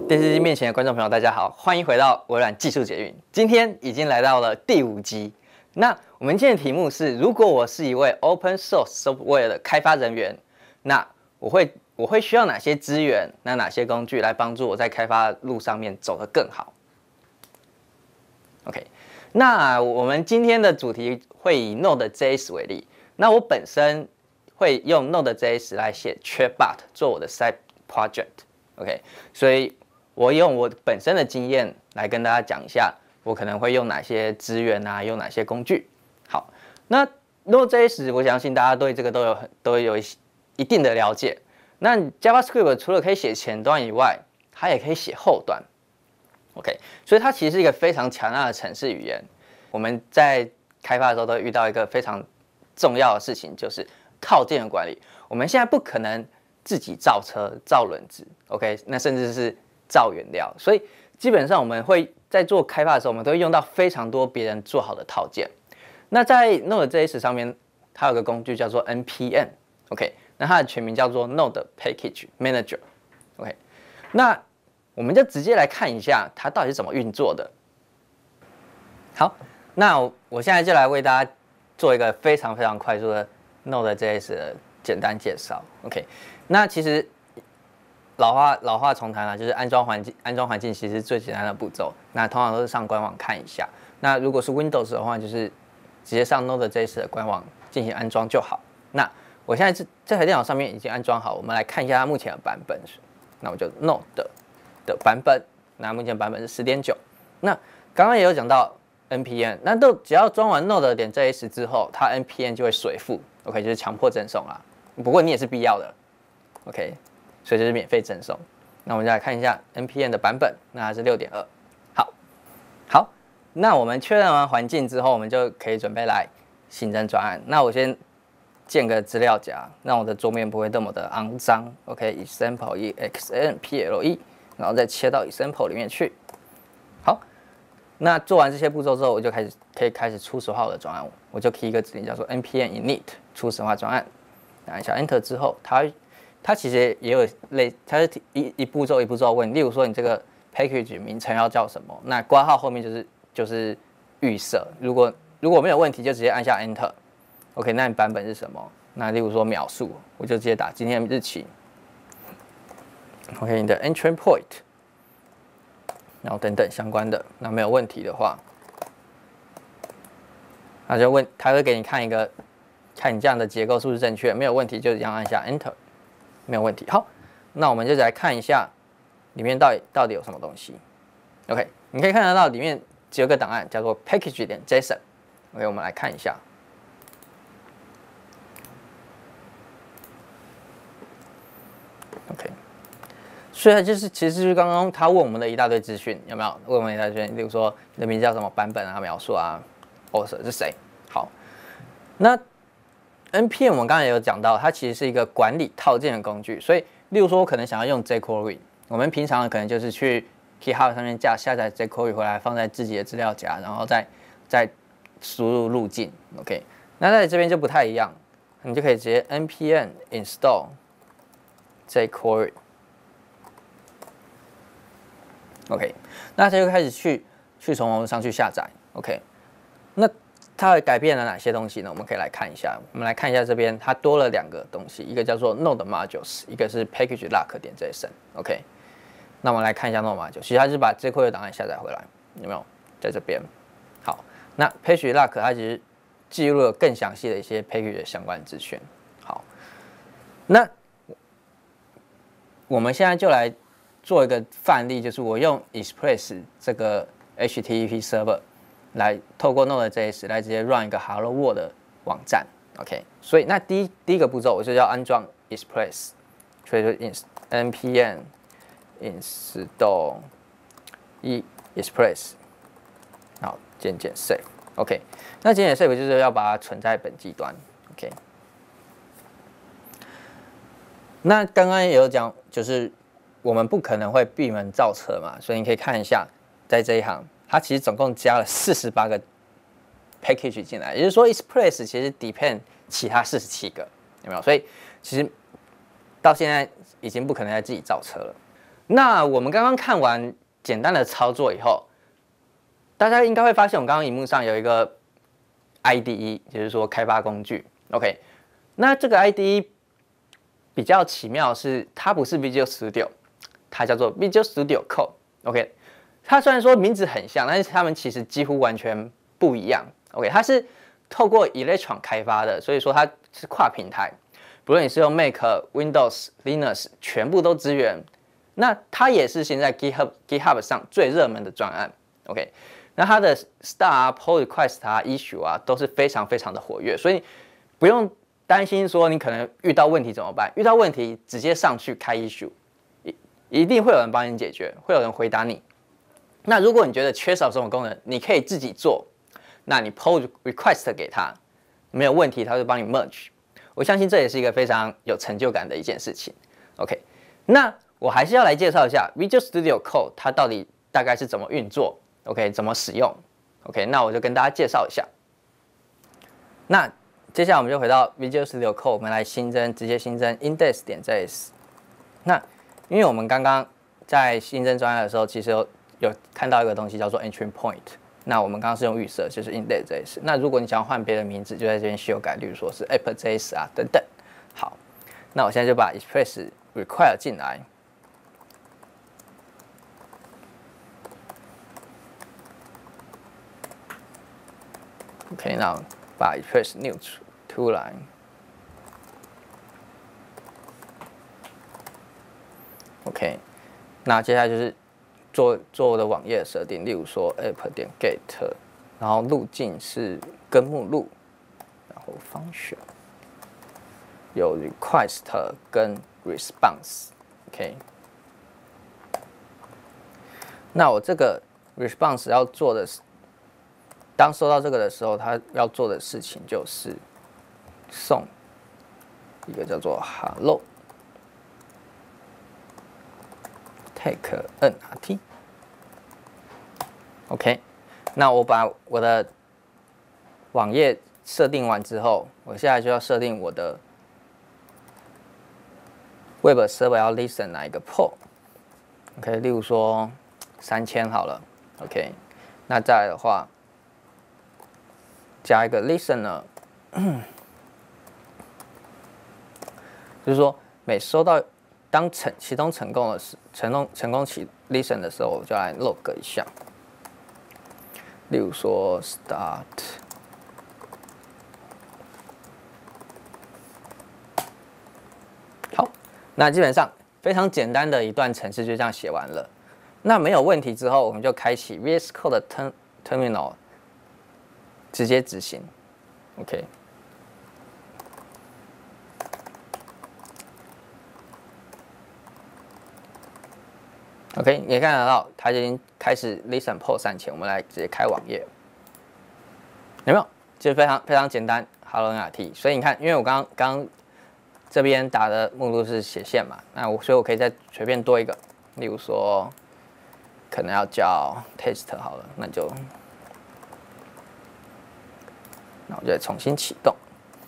电视机面前的观众朋友，大家好，欢迎回到微软技术捷运。今天已经来到了第5集。那我们今天的题目是：如果我是一位 Open Source Software 的开发人员，那我会需要哪些资源？那哪些工具来帮助我在开发路上面走得更好 ？OK， 那我们今天的主题会以 Node.js 为例。那我本身会用 Node.js 来写 Chatbot 做我的 side project。OK， 所以我用我本身的经验来跟大家讲一下，我可能会用哪些资源啊，用哪些工具。好，那 Node.js 我相信大家对这个都有一定的了解。那 JavaScript 除了可以写前端以外，它也可以写后端。OK， 所以它其实是一个非常强大的程式语言。我们在开发的时候都会遇到一个非常重要的事情，就是套件的管理。我们现在不可能自己造车、造轮子 ，OK， 那甚至是造原料，所以基本上我们会在做开发的时候，我们都会用到非常多别人做好的套件。那在 Node.js 上面，它有个工具叫做 npm，OK， 那它的全名叫做 Node Package Manager，OK， 那我们就直接来看一下它到底是怎么运作的。好，那我现在就来为大家做一个非常快速的 Node.js 的简单介绍 ，OK， 那其实老话重谈啦，就是安装环境其实是最简单的步骤。那通常都是上官网看一下。那如果是 Windows 的话，就是直接上 Node.js 的官网进行安装就好。那我现在这台电脑上面已经安装好，我们来看一下它目前的版本。那我就 Node 的版本，那目前版本是 10.9。那刚刚也有讲到 npm， 那只要装完 Node.js 之后，它 npm 就会随附 ，OK， 就是强迫赠送啦。不过你也是必要的 ，OK。所以就是免费赠送。那我们再来看一下 npm 的版本，那它是 6.2。好，那我们确认完环境之后，我们就可以准备来新增专案。那我先建个资料夹，让我的桌面不会那么的肮脏。OK，example example， 然后再切到 example 里面去。好，那做完这些步骤之后，我就可以开始初始化我的专案。我就 key 一个指令叫做 npm init 初始化专案，按一下 Enter 之后，它其实也有它是一步骤一步骤问，例如说你这个 package 名称要叫什么，那括号后面就是预设，如果没有问题就直接按下 Enter。OK， 那你版本是什么？那例如说描述，我就直接打今天的日期。OK， 你的 entry point， 然后等等相关的，那没有问题的话，那就他会给你看你这样的结构是不是正确，没有问题就一样按下 Enter。没有问题。好，那我们就来看一下里面到底有什么东西。OK， 你可以看得到里面只有个档案叫做 package.json。OK， 我们来看一下。OK， 所以其实就是刚刚他问我们的一大堆资讯，有没有？问我们一大堆资讯，例如说你的名字叫什么版本啊、描述啊、author 是谁。好，那npm 我们刚才也有讲到，它其实是一个管理套件的工具，所以例如说我可能想要用 jQuery， 我们平常可能就是去 GitHub 上面下载 jQuery 回来，放在自己的资料夹，然后再输入路径 ，OK。那在这边就不太一样，你就可以直接 npm install jQuery，OK。那它就开始去从网络上去下载 ，OK。那它会改变了哪些东西呢？我们可以来看一下。我们来看一下这边，它多了2个东西，一个叫做 Node Modules， 一个是 package.lock.json。OK， 那我们来看一下 Node Modules， 其实它是把jQuery 的档案下载回来，有没有？在这边。好，那 package.lock 它其实记录了更详细的一些 package 的相关资讯。好，那我们现在就来做一个范例，就是我用 Express 这个 HTTP server。来透过 Node.js 来直接 run 一个 Hello World 的网站 ，OK。所以那第一个步骤我就要安装 Express， 所以就 npm install Express， 好，渐 save，OK。那渐 save 就是要把它存在本机端 ，OK。那刚刚也有讲，就是我们不可能会闭门造车嘛，所以你可以看一下，在这一行。它其实总共加了48个 package 进来，也就是说 Express 其实 depend 其他47个，有没有？所以其实到现在已经不可能再自己造车了。 那我们刚刚看完简单的操作以后，大家应该会发现，我们刚刚荧幕上有一个 IDE， 就是说开发工具。OK， 那这个 IDE 比较奇妙的是，它不是 Visual Studio， 它叫做 Visual Studio Code。OK， 它虽然说名字很像，但是它们其实几乎完全不一样。OK， 它是透过 Electron 开发的，所以说它是跨平台，不论你是用 Mac、Windows、Linux， 全部都支援。那它也是现在 GitHub 上最热门的专案。OK， 那它的 Star、Pull Request 啊、Issue 啊都是非常非常的活跃，所以不用担心说你可能遇到问题怎么办？遇到问题直接上去开 Issue， 一定会有人帮你解决，会有人回答你。那如果你觉得缺少这种功能，你可以自己做。那你 Pull Request 给他，没有问题，他会帮你 Merge。我相信这也是一个非常有成就感的一件事情。OK， 那我还是要来介绍一下 Visual Studio Code 它到底大概是怎么运作 ，OK， 怎么使用 ，OK， 那我就跟大家介绍一下。那接下来我们就回到 Visual Studio Code， 我们来直接新增 index.js。那因为我们刚刚在新增专案的时候，其实有看到一个东西叫做 Entry Point。那我们刚刚是用预设，就是 index.js。那如果你想要换别的名字，就在这边修改，例如说是 app.js 啊等等。好，那我现在就把 express require 进来。OK， 那把 express new 出来。OK， 那接下来就是做我的网页设定，例如说 app.get， 然后路径是根目录，然后function有 request 跟 response。OK， 那我这个 response 要做的是，当收到这个的时候，它要做的事情就是送一个叫做 hello take nrt。OK， 那我把我的网页设定完之后，我现在就要设定我的 Web Server 要 listen 哪一个 port。OK， 例如说3000好了。OK， 那再来的话，加一个 listener， 就是说每收到当启动成功启 listen 的时候，我就来 log 一下。例如说 start， 好，那基本上非常简单的一段程式就这样写完了。那没有问题之后，我们就开启 VS Code 的 terminal， 直接执行。OK。OK， 你也看得到，它已经开始 listen port 3000，我们来直接开网页，有没有？就非常非常简单 ，Hello NRT。所以你看，因为我刚刚这边打的目录是斜线嘛，所以我可以再随便多一个，例如说，可能要叫 test 好了，那我就再重新启动，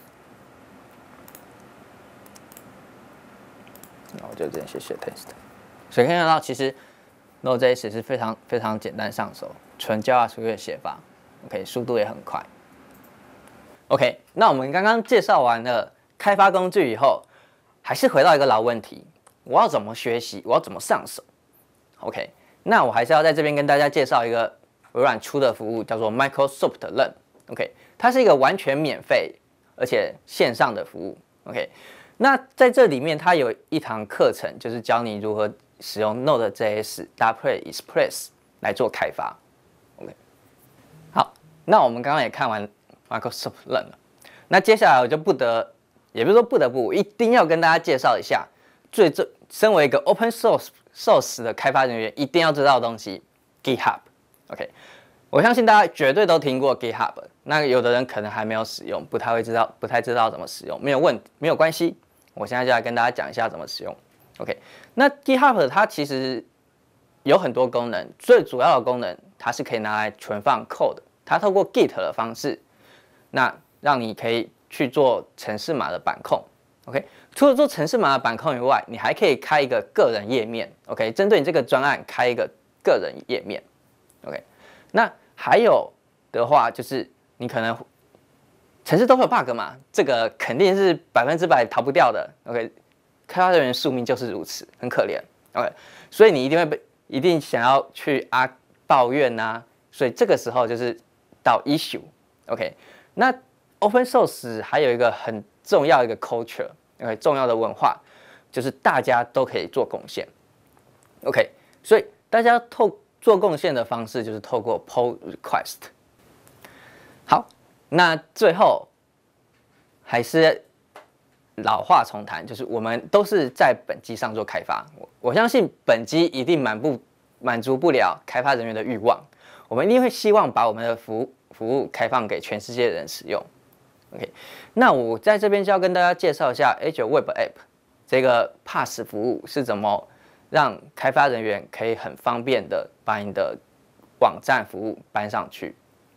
那我就直接写 test。所以可以看到，其实 Node.js 是非常非常简单上手，纯 JavaScript 的写法 ，OK， 速度也很快。OK， 那我们刚刚介绍完了开发工具以后，还是回到一个老问题：我要怎么学习？我要怎么上手 ？OK， 那我还是要在这边跟大家介绍一个微软出的服务，叫做 Microsoft Learn。OK， 它是一个完全免费而且线上的服务。OK， 那在这里面，它有一堂课程，就是教你如何使用 Node.js 搭配 Express 来做开发。OK， 好，那我们刚刚也看完 Microsoft Learn 了，那接下来我就也不是说不得不，我一定要跟大家介绍一下身为一个 Open Source 的开发人员一定要知道的东西 GitHub。OK， 我相信大家绝对都听过 GitHub， 那有的人可能还没有使用，不太知道怎么使用，没有关系，我现在就来跟大家讲一下怎么使用。OK， 那 GitHub 它其实有很多功能，最主要的功能它是可以拿来存放 code， 它透过 Git 的方式，那让你可以去做程式码的板控。OK， 除了做程式码的板控以外，你还可以开一个个人页面 ，OK， 针对你这个专案开一个个人页面 ，OK。那还有的话就是你可能程式都会有 bug 嘛，这个肯定是100%逃不掉的 ，OK。开发人员宿命就是如此，很可怜 ，OK。所以你一定想要去抱怨呐、所以这个时候就是到 issue，OK。那 open source 还有一个很重要的一个 culture。OK， 重要的文化就是大家都可以做贡献。OK， 所以大家做贡献的方式就是透过 pull request。好，那最后还是老话重谈，就是我们都是在本机上做开发。我相信本机一定满足不了开发人员的欲望，我们一定会希望把我们的服务开放给全世界的人使用。OK， 那我在这边就要跟大家介绍一下 Azure Web App 这个 PaaS 服务是怎么让开发人员可以很方便的把你的网站服务搬上去。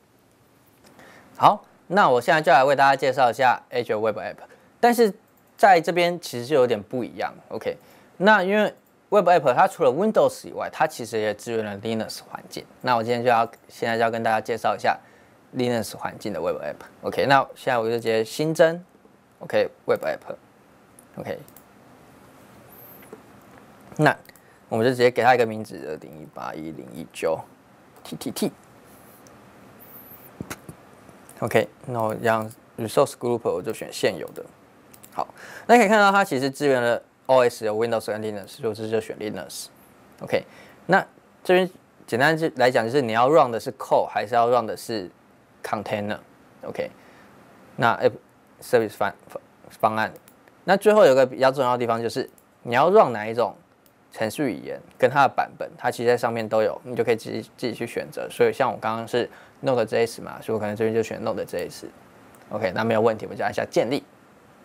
好，那我现在就来为大家介绍一下 Azure Web App， 但是在这边其实就有点不一样。OK， 那因为 Web App 它除了 Windows 以外，它其实也支援了 Linux 环境。那我现在就要跟大家介绍一下 Linux 环境的 Web App。OK， 那现在我就直接新增 OK Web App。OK， 那我们就直接给它一个名字2018-1019 TTT。OK， 那我让 Resource Group 我就选现有的。好，那可以看到它其实支援了 OS 有 Windows 跟 Linux， 所以我这就选 Linux。OK， 那这边简单来讲就是你要 run 的是 code 还是要 run 的是 container。OK， 那 App Service 方案，那最后有个比较重要的地方就是你要 run 哪一种程序语言跟它的版本，它其实在上面都有，你就可以自己去选择。所以像我刚刚是 Node.js 嘛，所以我可能这边就选 Node.js。OK， 那没有问题，我就按下建立。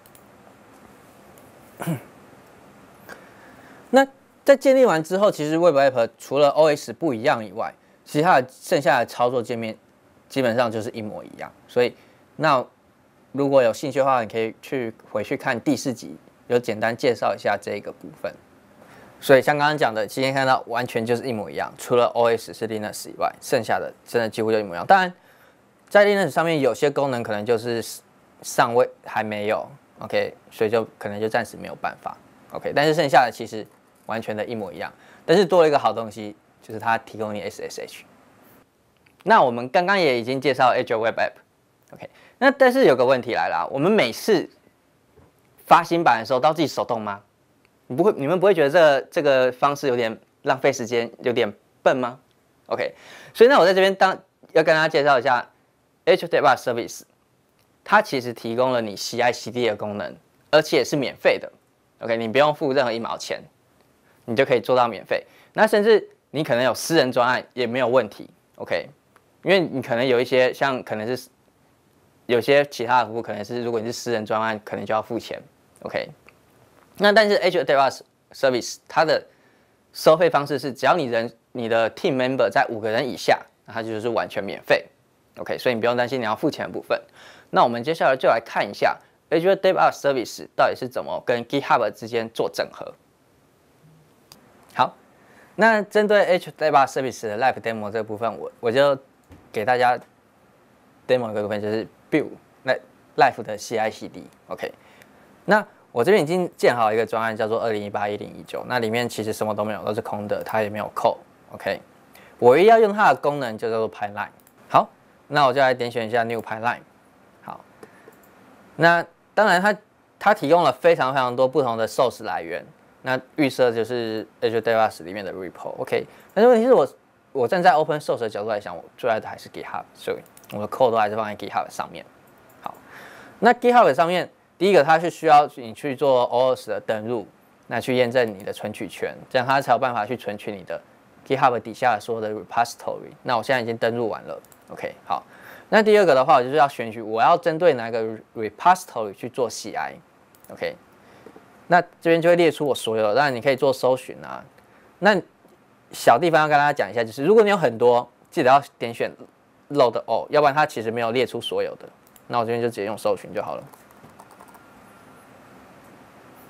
那在建立完之后，其实 Web App 除了 OS 不一样以外，其他的剩下的操作界面基本上就是一模一样。所以，那如果有兴趣的话，你可以回去看第4集，有简单介绍一下这个部分。所以像刚刚讲的，今天看到完全就是一模一样，除了 OS 是 Linux 以外，剩下的真的几乎就一模一样。当然，在 Linux 上面有些功能可能就是尚未还没有 ，OK， 所以就可能就暂时没有办法 ，OK。但是剩下的其实完全的一模一样，但是多了一个好东西，就是它提供你 SSH。那我们刚刚也已经介绍 Azure Web App，OK。那但是有个问题来了，我们每次发新版的时候都要自己手动吗？你们不会觉得这个方式有点浪费时间，有点笨吗 ？OK， 所以那我在这边要跟大家介绍一下 Azure DevOps Service， 它其实提供了你 CI/CD 的功能，而且是免费的。OK， 你不用付任何1毛钱，你就可以做到免费。那甚至你可能有私人专案也没有问题 ，OK， 因为你可能有一些可能是有些其他的服务，可能是如果你是私人专案，可能就要付钱 ，OK。那但是 Azure DevOps Service 它的收费方式是，只要你的 team member 在5个人以下，那它就是完全免费 ，OK， 所以你不用担心你要付钱的部分。那我们接下来就来看一下 Azure DevOps Service 到底是怎么跟 GitHub 之间做整合。好，那针对 Azure DevOps Service 的 Live Demo 这个部分，我就给大家 demo 一个部分，就是 Build Live 的 CI/CD，OK。那我这边已经建好一个专案，叫做2018-1019，那里面其实什么都没有，都是空的，它也没有 code，OK。我唯一要用它的功能就叫做 Pipeline。好，那我就来点选一下 New Pipeline。好，那当然它提供了非常多不同的 source 来源，那预设就是 Azure DevOps 里面的 repo，OK。但是问题是我站在 Open Source 的角度来想，我最爱的还是 GitHub， 所以我的 code 都还是放在 GitHub 上面。好，那 GitHub 上面。第一个，它是需要你去做 OAuth 的登入，那去验证你的存取权，这样它才有办法去存取你的 GitHub 底下所有的 repository。那我现在已经登入完了 ，OK， 好。那第二个的话，我就是要选取我要针对哪个 repository 去做 CI，OK。那这边就会列出我所有的，当然你可以做搜寻啊。那小地方要跟大家讲一下，就是如果你有很多，记得要点选 Load All， 要不然它其实没有列出所有的。那我这边就直接用搜寻就好了。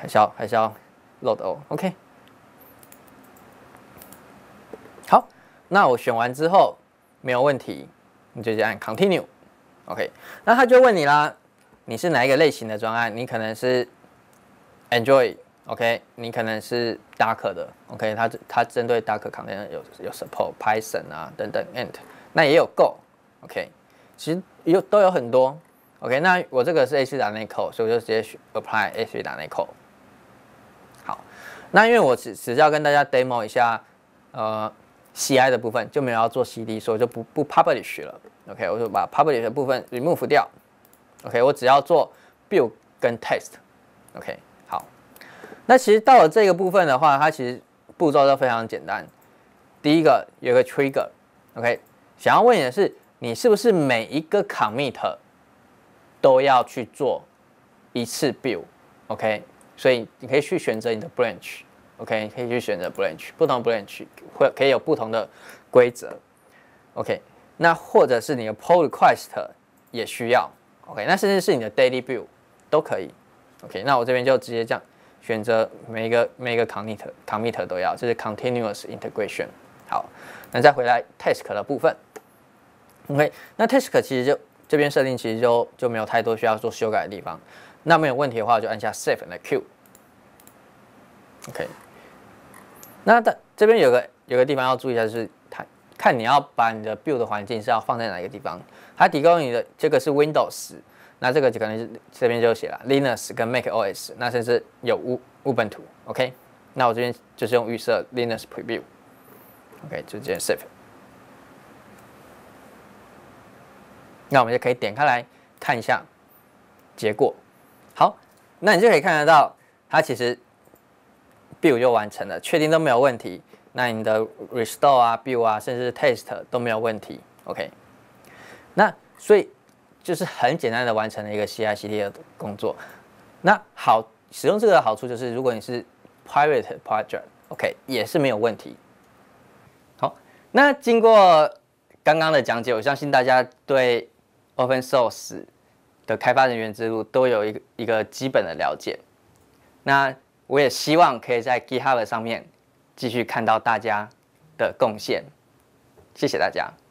还是要 load O，OK。好，那我选完之后没有问题，你就按 Continue，OK。那他就问你啦，你是哪一个类型的专案？你可能是 Android，OK，你可能是 Docker 的 ，OK， 它针对 Docker container 有 support Python 啊等等 ，Ant， 那也有 Go，OK， 其实都有很多 ，OK， 那我这个是 A4.NET Core， 所以我就直接选 Apply A3.NET Core。好，那因为我只是要跟大家 demo 一下，CI 的部分就没有要做 CD， 所以我就不 publish 了 ，OK， 我就把 publish 的部分 remove 掉 ，OK， 我只要做 build 跟 test，OK， 好。那其实到了这个部分的话，它其实步骤都非常简单。第一个有个 trigger，OK， 想要问你的是，你是不是每一个 commit 都要去做一次 build，OK， 所以你可以去选择你的 branch。OK， 可以去选择 branch， 不同 branch 可以有不同的规则。OK， 那或者是你的 pull request 也需要。OK， 那甚至是你的 daily build 都可以。OK， 那我这边就直接这样选择每一个 commit 都要，这是 continuous integration。好，那再回来 task 的部分。OK， 那 task 其实就这边设定其实就没有太多需要做修改的地方。那没有问题的话，我就按下 save and queue。OK。那这边有个地方要注意一下，就是看你要把你的 build 的环境是要放在哪一个地方。它提供你的这个是 Windows， 那这个就可能是这边就写了 Linux 跟 macOS， 那甚至有 Ubuntu。OK， 那我这边就是用预设 Linux Preview。OK， 就直接 save。那我们就可以点开来看一下结果。好，那你就可以看得到，它其实 build 就完成了，确定都没有问题。那你的 restore 啊、build 啊，甚至是 test 都没有问题。OK， 那所以就是很简单的完成了一个 CI/CD 的工作。那使用这个的好处就是，如果你是 private project，OK， 也是没有问题。好，那经过刚刚的讲解，我相信大家对 open source 的开发人员之路都有一个基本的了解。那我也希望可以在 GitHub 上面继续看到大家的贡献，谢谢大家。